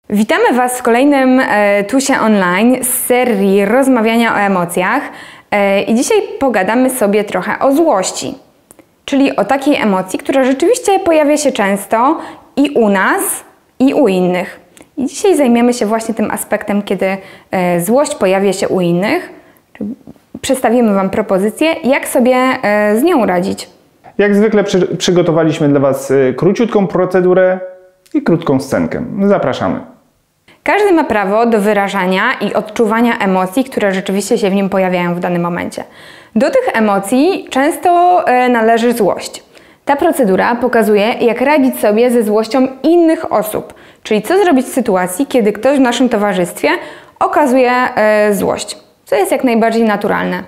Witamy Was w kolejnym TUSie online z serii rozmawiania o emocjach i dzisiaj pogadamy sobie trochę o złości, czyli o takiej emocji, która rzeczywiście pojawia się często i u nas, i u innych. I dzisiaj zajmiemy się właśnie tym aspektem, kiedy złość pojawia się u innych. Przedstawimy Wam propozycję, jak sobie z nią radzić. Jak zwykle przygotowaliśmy dla Was króciutką procedurę i krótką scenkę. Zapraszamy. Każdy ma prawo do wyrażania i odczuwania emocji, które rzeczywiście się w nim pojawiają w danym momencie. Do tych emocji często należy złość. Ta procedura pokazuje, jak radzić sobie ze złością innych osób, czyli co zrobić w sytuacji, kiedy ktoś w naszym towarzystwie okazuje złość, co jest jak najbardziej naturalne.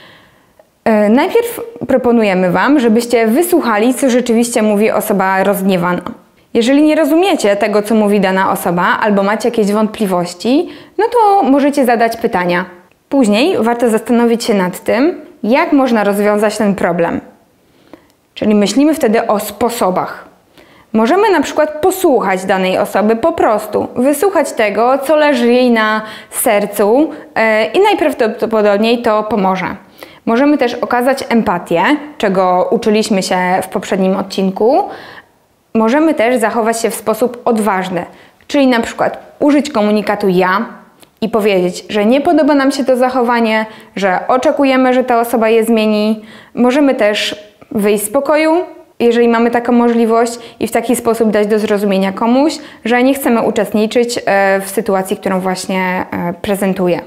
Najpierw proponujemy Wam, żebyście wysłuchali, co rzeczywiście mówi osoba rozgniewana. Jeżeli nie rozumiecie tego, co mówi dana osoba, albo macie jakieś wątpliwości, no to możecie zadać pytania. Później warto zastanowić się nad tym, jak można rozwiązać ten problem. Czyli myślimy wtedy o sposobach. Możemy na przykład posłuchać danej osoby po prostu, wysłuchać tego, co leży jej na sercu i najprawdopodobniej to pomoże. Możemy też okazać empatię, czego uczyliśmy się w poprzednim odcinku. Możemy też zachować się w sposób odważny, czyli na przykład użyć komunikatu ja i powiedzieć, że nie podoba nam się to zachowanie, że oczekujemy, że ta osoba je zmieni. Możemy też wyjść z pokoju, jeżeli mamy taką możliwość, i w taki sposób dać do zrozumienia komuś, że nie chcemy uczestniczyć w sytuacji, którą właśnie prezentuję.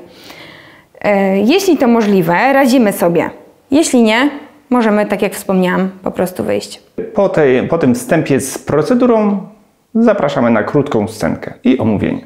Jeśli to możliwe, radzimy sobie. Jeśli nie, możemy, tak jak wspomniałam, po prostu wyjść. Po tym wstępie z procedurą zapraszamy na krótką scenkę i omówienie.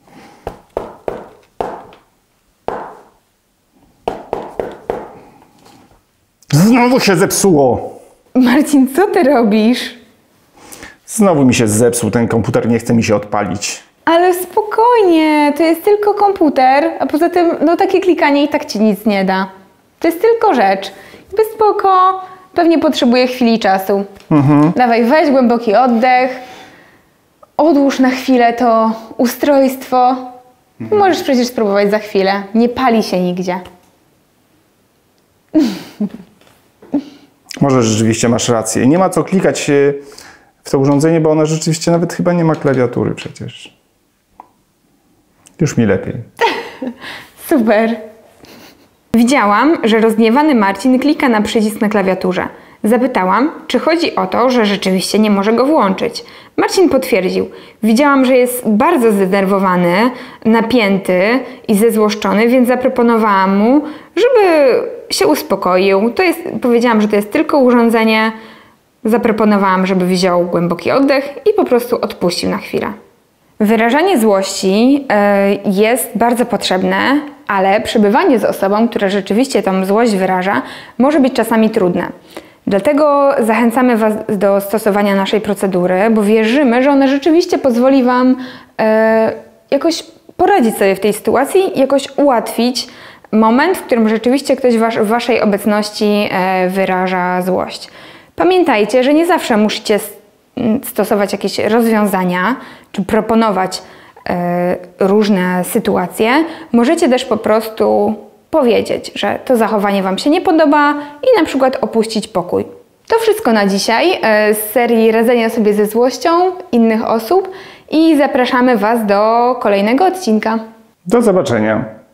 Znowu się zepsuło! Marcin, co ty robisz? Znowu mi się zepsuł, ten komputer nie chce mi się odpalić. Ale spokojnie, to jest tylko komputer, a poza tym no takie klikanie i tak ci nic nie da. To jest tylko rzecz. Bez spoko, pewnie potrzebuje chwili czasu. Dawaj, weź głęboki oddech, odłóż na chwilę to ustrojstwo. Możesz przecież spróbować za chwilę, nie pali się nigdzie. Może rzeczywiście masz rację. Nie ma co klikać w to urządzenie, bo ono rzeczywiście nawet chyba nie ma klawiatury przecież. Już mi lepiej. Super. Widziałam, że rozgniewany Marcin klika na przycisk na klawiaturze. Zapytałam, czy chodzi o to, że rzeczywiście nie może go włączyć. Marcin potwierdził. Widziałam, że jest bardzo zdenerwowany, napięty i zezłoszczony, więc zaproponowałam mu, żeby się uspokoił. Powiedziałam, że to jest tylko urządzenie. Zaproponowałam, żeby wziął głęboki oddech i po prostu odpuścił na chwilę. Wyrażanie złości jest bardzo potrzebne, ale przebywanie z osobą, która rzeczywiście tą złość wyraża, może być czasami trudne. Dlatego zachęcamy Was do stosowania naszej procedury, bo wierzymy, że ona rzeczywiście pozwoli Wam jakoś poradzić sobie w tej sytuacji, jakoś ułatwić moment, w którym rzeczywiście ktoś w Waszej obecności wyraża złość. Pamiętajcie, że nie zawsze musicie stosować jakieś rozwiązania, czy proponować różne sytuacje. Możecie też po prostu powiedzieć, że to zachowanie Wam się nie podoba i na przykład opuścić pokój. To wszystko na dzisiaj z serii radzenia sobie ze złością innych osób i zapraszamy Was do kolejnego odcinka. Do zobaczenia.